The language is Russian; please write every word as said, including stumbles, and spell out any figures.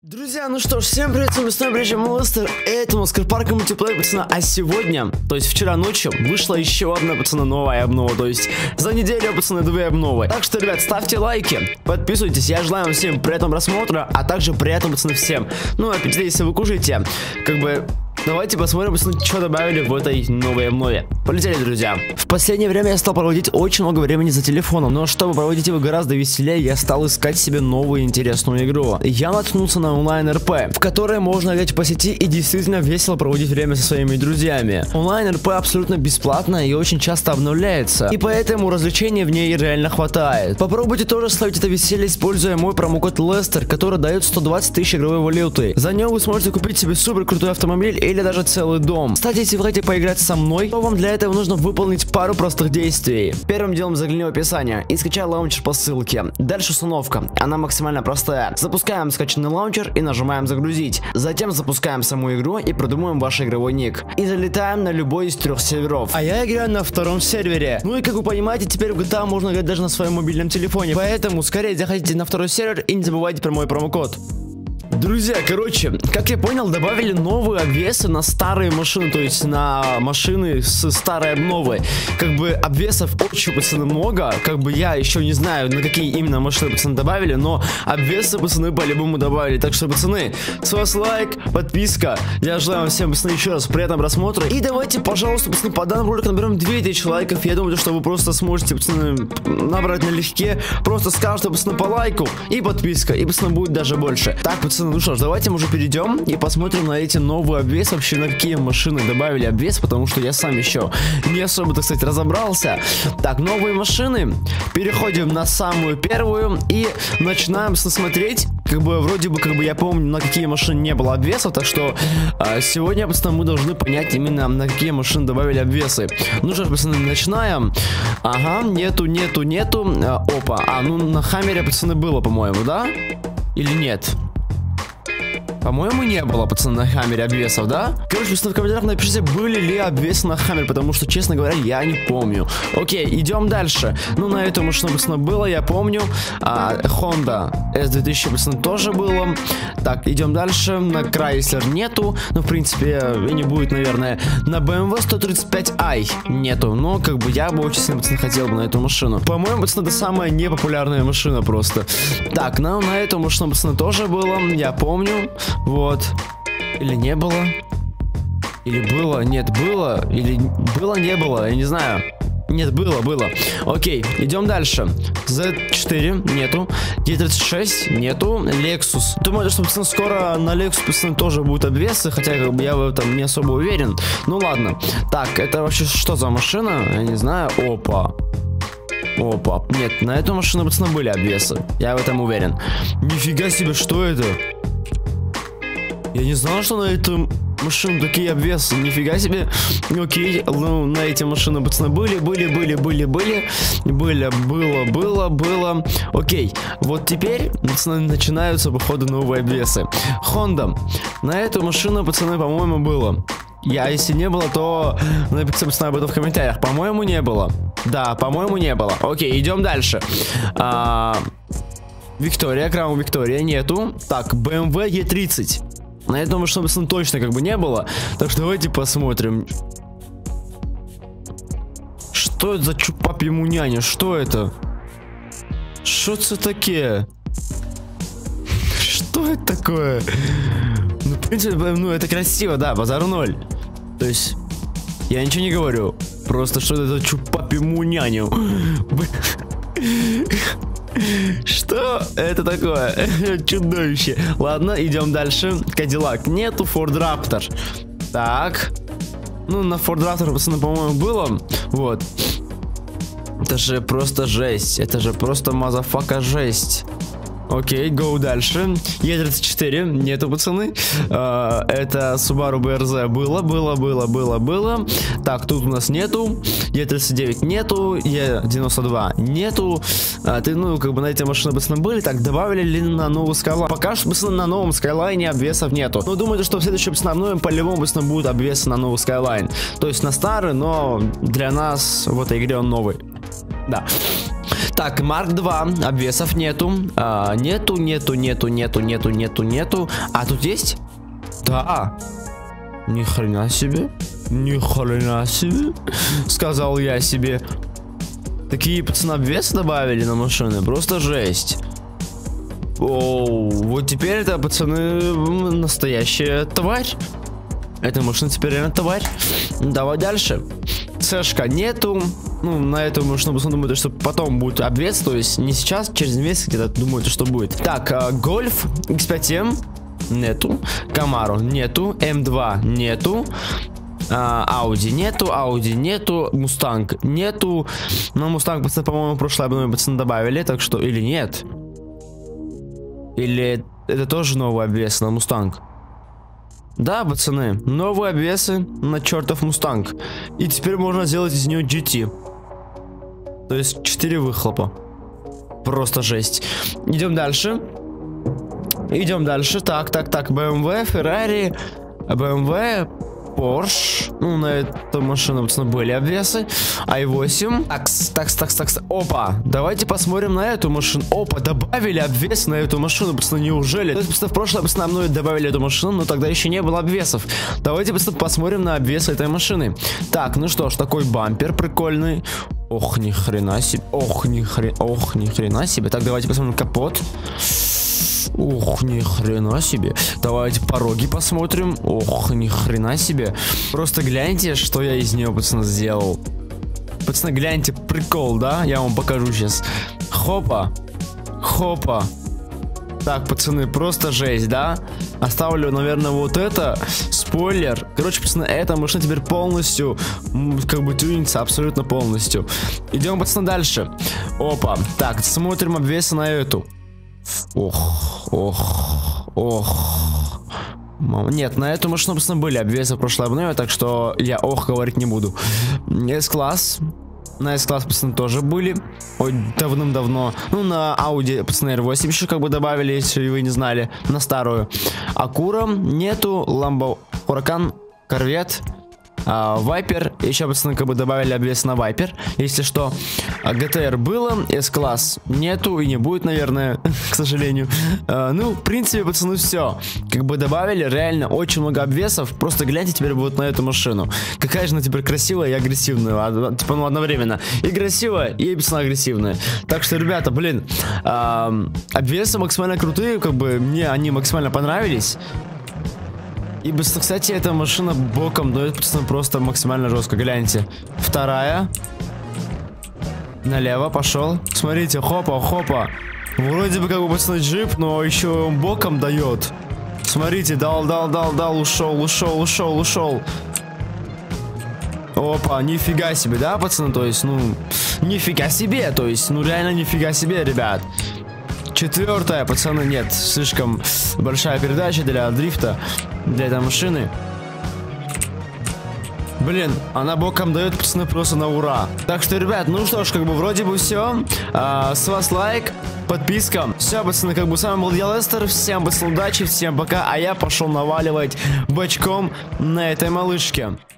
Друзья, ну что ж, всем привет, с вами снова Режим Лестер, это Москарпарк мультиплеер, пацаны, а сегодня, то есть вчера ночью, вышла еще одна, пацаны, новая обнова, то есть за неделю, пацаны, две обновы. Так что, ребят, ставьте лайки, подписывайтесь, я желаю вам всем приятного просмотра, а также приятного, пацаны, всем. Ну, аппетита, если вы кушаете, как бы... Давайте посмотрим, пацаны, что добавили в этой новой обнове. Полетели, друзья. В последнее время я стал проводить очень много времени за телефоном, но чтобы проводить его гораздо веселее, я стал искать себе новую интересную игру. Я наткнулся на онлайн эр пи, в которой можно играть по сети и действительно весело проводить время со своими друзьями. Онлайн эр пи абсолютно бесплатно и очень часто обновляется, и поэтому развлечений в ней реально хватает. Попробуйте тоже словить это веселье, используя мой промокод Лестер, который дает сто двадцать тысяч игровой валюты. За него вы сможете купить себе супер крутой автомобиль или даже целый дом. Кстати, если вы хотите поиграть со мной, то вам для этого нужно выполнить пару простых действий. Первым делом загляни в описание и скачай лаунчер по ссылке. Дальше установка, она максимально простая. Запускаем скачанный лаунчер и нажимаем загрузить. Затем запускаем саму игру и придумаем ваш игровой ник. И залетаем на любой из трех серверов. А я играю на втором сервере. Ну и как вы понимаете, теперь в джи ти эй можно играть даже на своем мобильном телефоне. Поэтому скорее заходите на второй сервер и не забывайте про мой промокод. Друзья, короче, как я понял, добавили новые обвесы на старые машины, то есть на машины с старой обновой. Как бы обвесов очень, пацаны, много. Как бы я еще не знаю, на какие именно машины, пацаны, добавили, но обвесы, пацаны, по-любому добавили. Так что, пацаны, с вас лайк, подписка. Я желаю вам всем, пацаны, еще раз приятного просмотра. И давайте, пожалуйста, пацаны, по данному ролику наберем две тысячи лайков. Я думаю, что вы просто сможете, пацаны, набрать налегке. Просто скажите, пацаны, по лайку и подписка. И, пацаны, будет даже больше. Так, пацаны, ну что ж, давайте мы уже перейдем и посмотрим на эти новые обвесы, вообще на какие машины добавили обвес, потому что я сам еще не особо, так сказать, разобрался. Так, новые машины, переходим на самую первую и начинаем смотреть. Как бы, вроде бы, как бы я помню, на какие машины не было обвесов, так что а, сегодня, пацаны, мы должны понять именно, на какие машины добавили обвесы. Ну что ж, пацаны, начинаем. Ага, нету, нету, нету. А, опа, а, ну на Хаммере, пацаны, было, по-моему, да? Или нет? По-моему, не было, пацаны, на Хаммере обвесов, да? Короче, пацаны, в комментариях напишите, были ли обвесы на Хаммере, потому что, честно говоря, я не помню. Окей, идем дальше. Ну, на эту машину, пацаны, было, я помню. А, Honda эс две тысячи, пацаны, тоже было. Так, идем дальше. На Chrysler нету. Ну, в принципе, и не будет, наверное. На бэ эм вэ сто тридцать пять ай нету. Но, как бы, я бы очень сильно, пацаны, хотел бы на эту машину. По-моему, пацаны, это самая непопулярная машина просто. Так, ну, на эту машину, пацаны, тоже было. Я помню. Вот. Или не было? Или было? Нет, было. Или было, не было. Я не знаю. Нет, было, было. Окей, идем дальше. зет четыре нету. ди тридцать шесть нету. Lexus. Думаю, что, пацаны, скоро на Lexus, пацаны, тоже будут обвесы. Хотя, как бы, я в этом не особо уверен. Ну ладно. Так, это вообще что за машина? Я не знаю. Опа. Опа. Нет, на эту машину, пацаны, были обвесы. Я в этом уверен. Нифига себе, что это? Я не знал, что на эту машину такие обвесы. Нифига себе. Окей, ну, на эти машины, пацаны, были, были, были, были, были. Были, было, было, было. Окей, вот теперь, пацаны, начинаются, походу, новые обвесы. Honda. На эту машину, пацаны, по-моему, было. Я, если не было, то напишите, пацаны, об этом в комментариях. По-моему, не было. Да, по-моему, не было. Окей, идем дальше. А... Виктория, Краун Виктория нету. Так, бэ эм вэ е тридцать. На этом машину, пацаны, точно как бы не было. Так что давайте посмотрим. Что это за чупапьему няня? Что это? Что это такое? Что это такое? Ну, в принципе, ну, это красиво, да, базар ноль. То есть, я ничего не говорю. Просто что это за чупапьему няню? Что это такое? Чудовище. Ладно, идем дальше. Кадиллак нету, Ford Raptor. Так. Ну, на Ford Raptor, пацаны, по-моему, было. Вот. Это же просто жесть. Это же просто мазафака жесть. Окей, гоу дальше. е тридцать четыре нету, пацаны. uh, Это Subaru бэ эр зэ было, было, было, было, было. Так, тут у нас нету. е тридцать девять нету. е девяносто два нету. uh, ты, ну, как бы на эти машины, пацаны, были. Так, добавили ли на новый Skyline? Пока что, пацаны, на новом Skyline обвесов нету. Но думаю, что в следующем, пацаны, обновим, по-любому, пацаны, будут обвесы на новый Skyline. То есть на старый, но для нас в этой игре он новый. Да. Так, Марк два, обвесов нету. А, нету, нету, нету, нету, нету, нету, нету. А тут есть? Да. Ни хрена себе. Ни хрена себе. Сказал я себе. Такие, пацаны, обвесы добавили на машины. Просто жесть. Оу, вот теперь это, пацаны, настоящая тварь. Эта машина теперь реально тварь. Давай дальше. Сэшка нету. Ну, на эту машину, пацаны, думают, что потом будет обвес. То есть не сейчас, через месяц где-то думают, что будет. Так, а, Гольф икс пять эм нету. Камаро нету. эм два нету. Ауди нету, Ауди нету, Мустанг нету. Но Мустанг, пацаны, по-моему, в прошлой обнове, пацаны, добавили, так что, или нет? Или это тоже новый обвес на Мустанг? Да, пацаны, новые обвесы на чертов Мустанг. И теперь можно сделать из нее джи ти. То есть четыре выхлопа. Просто жесть. Идем дальше. Идем дальше. Так, так, так, бэ эм вэ, Ferrari, бэ эм вэ, Porsche. Ну, на эту машину, пацаны, были обвесы. ай восемь. Такс, такс, такс, такс. Опа, давайте посмотрим на эту машину. Опа, добавили обвес на эту машину, пацаны, неужели? То есть, пацаны, в прошлое, пацаны, мной добавили эту машину, но тогда еще не было обвесов. Давайте, пацаны, посмотрим на обвес этой машины. Так, ну что ж, такой бампер прикольный. Ох, ни хрена себе. Ох, ни хрена, ох, ни хрена себе. Так, давайте посмотрим капот. Ох, ни хрена себе. Давайте пороги посмотрим. Ох, ни хрена себе. Просто гляньте, что я из нее, пацаны, сделал. Пацаны, гляньте, прикол, да? Я вам покажу сейчас. Хопа. Хопа. Так, пацаны, просто жесть, да? Оставлю, наверное, вот это. Спойлер. Короче, пацаны, эта машина теперь полностью, как бы, тюнится абсолютно полностью. Идем, пацаны, дальше. Опа. Так, смотрим обвесы на эту. Ох, ох, ох. Нет, на эту машину, пацаны, были обвесы в прошлой обнове, так что я ох говорить не буду. С-класс. На S-класс, пацаны, тоже были. Ой, давным-давно. Ну, на Audi, пацаны, эр восемь еще как бы добавили, если вы не знали. На старую. Акура нету. Lambo Huracan, Корвет, Вайпер. Еще, пацаны, как бы добавили обвес на Вайпер. Если что. джи ти ар было. S-класс нету и не будет, наверное, к сожалению. А, ну, в принципе, пацаны, все. Как бы добавили реально очень много обвесов. Просто гляньте теперь вот на эту машину. Какая же она теперь красивая и агрессивная. Типа, ну, одновременно. И красивая, и, пацаны, агрессивная. Так что, ребята, блин, а, обвесы максимально крутые. Как бы мне они максимально понравились. И, кстати, эта машина боком дает, пацаны, просто максимально жестко. Гляньте. Вторая. Налево пошел. Смотрите, хопа, хопа. Вроде бы как бы, пацаны, джип, но еще он боком дает. Смотрите, дал, дал, дал, дал, ушел, ушел, ушел, ушел. Опа, нифига себе, да, пацаны? То есть, ну, нифига себе. То есть, ну, реально нифига себе, ребят. Четвертая, пацаны, нет. Слишком большая передача для дрифта, для этой машины. Блин, она боком дает, пацаны, просто на ура. Так что, ребят, ну что ж, как бы вроде бы все. А, с вас лайк, подписка. Все, пацаны, как бы с вами был я, Лестер. Всем, пацаны, удачи, всем пока. А я пошел наваливать бочком на этой малышке.